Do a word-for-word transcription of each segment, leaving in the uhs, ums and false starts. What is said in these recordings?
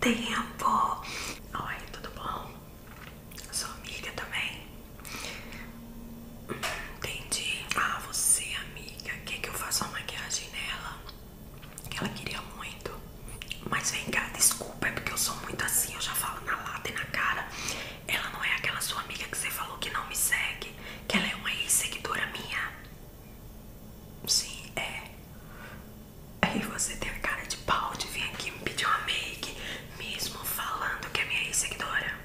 tempo! Oi, tudo bom? Sou amiga também. Entendi. Ah, você, amiga, quer que eu faça uma maquiagem nela? Que ela queria muito. Mas vem cá, desculpa, é porque eu sou muito assim, eu já falo na lata e na cara. Ela não é aquela sua amiga que você falou que não me segue, que ela é uma ex-seguidora minha. Sim, é. Aí você tem a cara de pau de vir aqui me pedir uma make, mesmo falando que é minha ex-seguidora.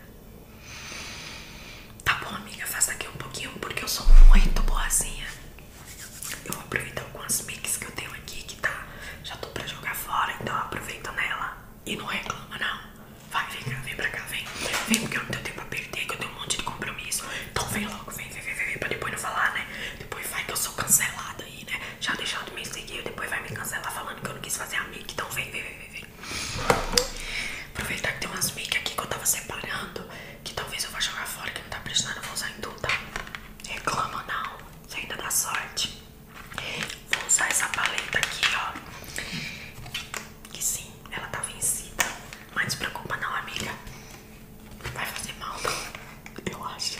Tá bom, amiga, faça aqui um pouquinho, porque eu sou muito boazinha. Eu vou aproveitar algumas makes que eu tenho aqui, que tá, já tô pra jogar fora, então eu aproveito nela. E não reclama, não. Vai, vem cá, vem pra cá, vem. Vem, porque eu não tenho tempo pra perder, que eu tenho um monte de compromisso. Então vem logo, vem, vem, vem, vem, pra depois não falar, né? Depois vai que eu sou cancelada aí, né? Já deixou de me seguir, depois vai me cancelar falando que eu não quis fazer a make. Então vem, vem, vem, vem, vem. Aproveitar que tem umas make aqui que eu tava separando, que talvez eu vá jogar fora, que não tá prestando, eu vou usar em tudo, tá? Reclama não, você ainda dá sorte. Vou usar essa paleta aqui, ó. Que sim, ela tá vencida. Mas não se preocupa não, amiga. Não vai fazer mal não, eu acho.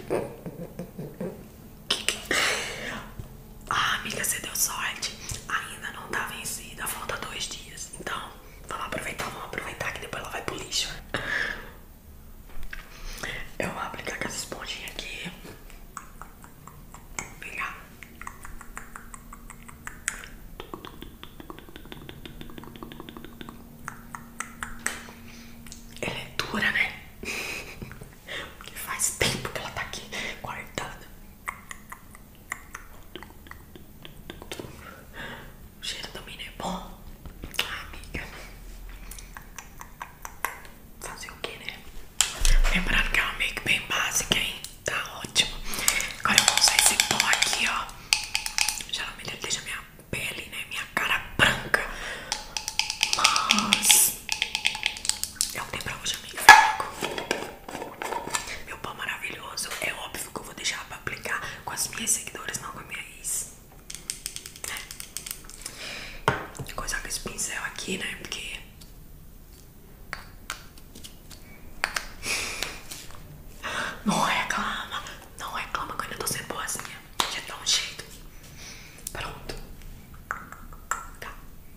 Ah, amiga, você deu sorte. Ainda não tá vencida, falta dois dias. Então, vamos aproveitar, vamos aproveitar que depois ela vai pro lixo. Eu vou aplicar com essa esponjinha aqui. Pegar. Ela é dura, né? Porque faz tempo que ela tá aqui guardada. O cheiro também não é bom. Ah, amiga. Fazer o que, né? Lembrando que é uma make bem básica, hein? Tá ótimo. Agora eu vou usar esse pó aqui, ó. Geralmente ele deixa minha pele, né? Minha cara branca. Mas é o que tem pra hoje, amiga. Meu pó maravilhoso. É óbvio que eu vou deixar pra aplicar com as minhas seguidoras, não com a minha ex. Vou coisar com esse pincel aqui, né? Porque não reclama, não reclama que eu ainda tô sendo boazinha. Já dá um jeito. Pronto. Tá.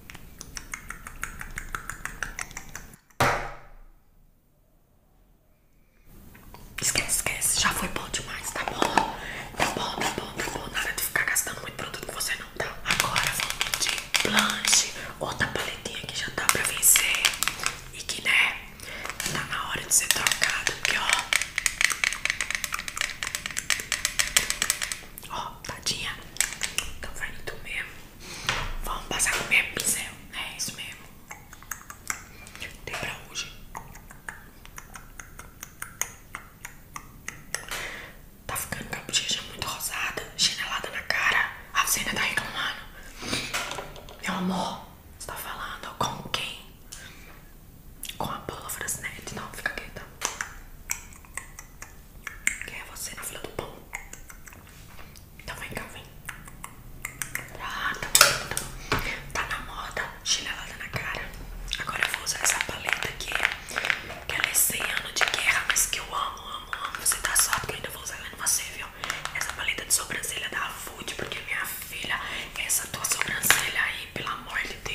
Esquece, esquece. Já foi bom demais, tá bom? Tá bom, tá bom, tá bom. Nada de ficar gastando muito produto que você não tá. Agora vamos de blush. Outra paletinha que já tá pra vencer. E que, né, tá na hora de ser trocada. Porque, ó. Ó, tadinha. Então vai tu mesmo. Vamos passar com o mesmo pincel. É isso mesmo. Tem pra hoje. Tá ficando com a bochecha muito rosada, chinelada na cara. A você ainda tá reclamando. Meu amor, você tá falando com quem? Com a Paula Frasnetti. Não, fica quieta. Quem é você na fila do pão? Então vem cá, vem. Ah, tá bom, tá bom. Tá na moda, chinelada na cara. Agora eu vou usar essa paleta aqui, que ela é cem anos de guerra, mas que eu amo, amo, amo. Você tá só porque eu ainda vou usar ela em você, viu? Essa paleta de sobrancelha da Food, porque minha filha, essa tua sobrancelha aí, pelo amor de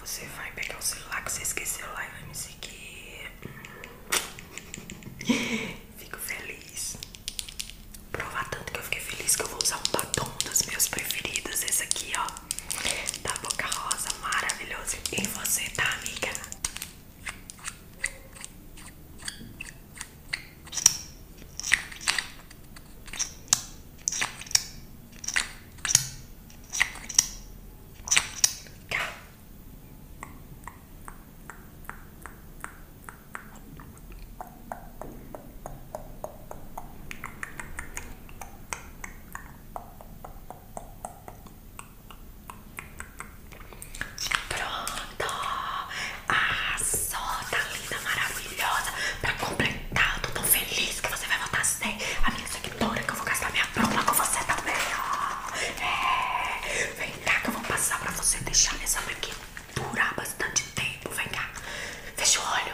você vai pegar o celular que você esqueceu lá e vai me seguir. Fico feliz. Provar tanto que eu fiquei feliz que eu vou usar um batom dos meus preferidos. Esse aqui, ó, da Boca Rosa, maravilhoso. E você, tá, amiga? Cá. Pronto, arrasou, tá linda, maravilhosa. Pra completar, eu tô tão feliz que você vai voltar a ser a minha seguidora, que eu vou gastar minha broma com você também, ó. É, vem cá que eu vou passar pra você deixar essa aqui durar bastante tempo. Vem cá, fecha o olho.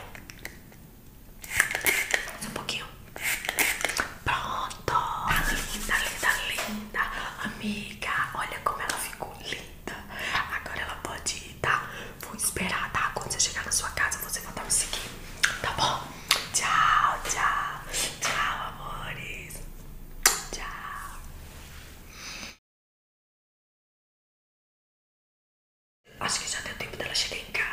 Só um pouquinho. Pronto, tá linda, linda, linda. Amiga, olha como ela ficou linda. Agora ela pode ir, tá? Vou esperar, tá? Quando você chegar na sua casa, você voltar a me seguir, tá bom? Tchau, tchau. Tchau, amores. Tchau. Acho que já deu tempo dela chegar em casa.